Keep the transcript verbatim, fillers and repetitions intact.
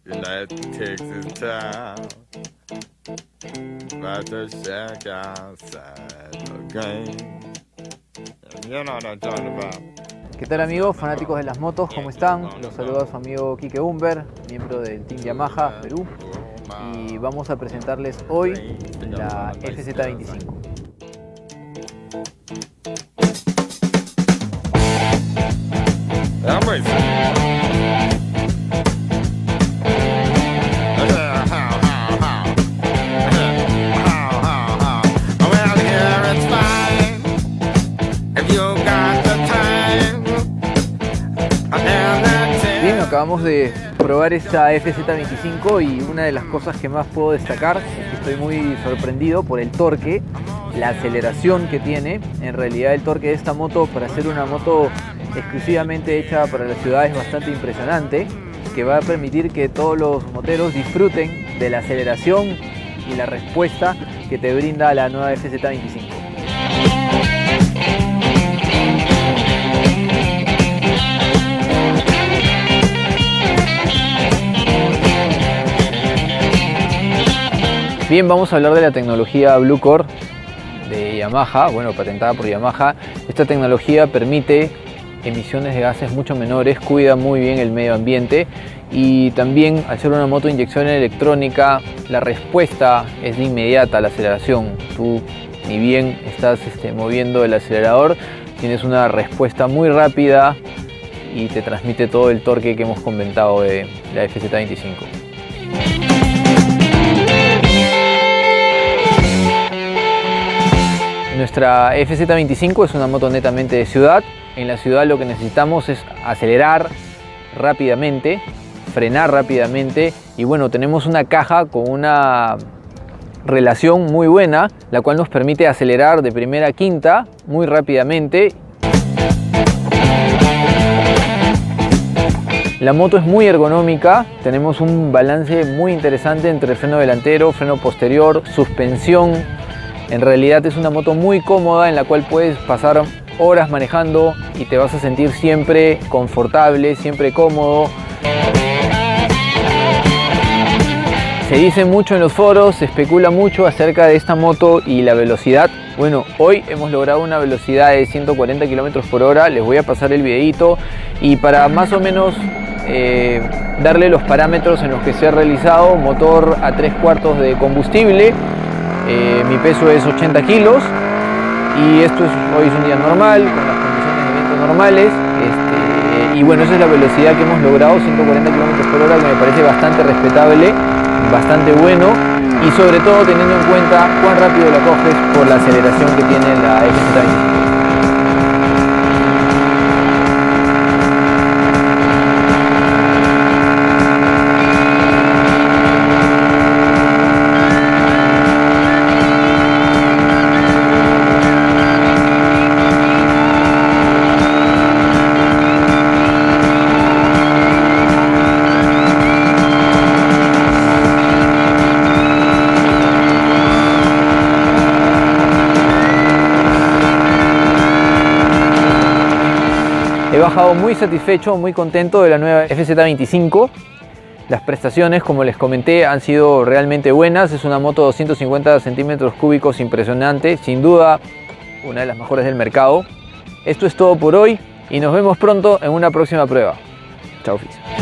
United takes its time, about to shack outside the game. You know what I'm talking about. ¿Qué tal amigos, fanáticos de las motos? ¿Cómo están? Los saluda su amigo Quique Humber, miembro del Team Yamaha Perú, y vamos a presentarles hoy la F Z veinticinco. Bien, acabamos de probar esta F Z veinticinco y una de las cosas que más puedo destacar es que estoy muy sorprendido por el torque, la aceleración que tiene. En realidad el torque de esta moto, para ser una moto exclusivamente hecha para la ciudad, es bastante impresionante, que va a permitir que todos los moteros disfruten de la aceleración y la respuesta que te brinda la nueva F Z veinticinco. Bien, vamos a hablar de la tecnología Blue Core de Yamaha, bueno, patentada por Yamaha. Esta tecnología permite emisiones de gases mucho menores, cuida muy bien el medio ambiente y también, al ser una moto de inyección electrónica, la respuesta es de inmediata a la aceleración. Tú, ni bien estás este, moviendo el acelerador, tienes una respuesta muy rápida y te transmite todo el torque que hemos comentado de la F Z veinticinco. Nuestra F Z veinticinco es una moto netamente de ciudad. En la ciudad lo que necesitamos es acelerar rápidamente, frenar rápidamente y bueno, tenemos una caja con una relación muy buena, la cual nos permite acelerar de primera a quinta muy rápidamente. La moto es muy ergonómica, tenemos un balance muy interesante entre freno delantero, freno posterior, suspensión. En realidad es una moto muy cómoda en la cual puedes pasar horas manejando y te vas a sentir siempre confortable, siempre cómodo. Se dice mucho en los foros, se especula mucho acerca de esta moto y la velocidad. Bueno, hoy hemos logrado una velocidad de ciento cuarenta kilómetros por hora, les voy a pasar el videito y para más o menos eh, darle los parámetros en los que se ha realizado: motor a tres cuartos de combustible. Eh, mi peso es ochenta kilos y esto es, hoy es un día normal, con las condiciones de viento normales, este, y bueno, esa es la velocidad que hemos logrado, ciento cuarenta kilómetros por hora, que me parece bastante respetable, bastante bueno, y sobre todo teniendo en cuenta cuán rápido la coges por la aceleración que tiene la F Z veinticinco. He bajado muy satisfecho, muy contento de la nueva F Z veinticinco. Las prestaciones, como les comenté, han sido realmente buenas. Es una moto de doscientos cincuenta centímetros cúbicos impresionante, sin duda una de las mejores del mercado. Esto es todo por hoy y nos vemos pronto en una próxima prueba. Chao, Fis.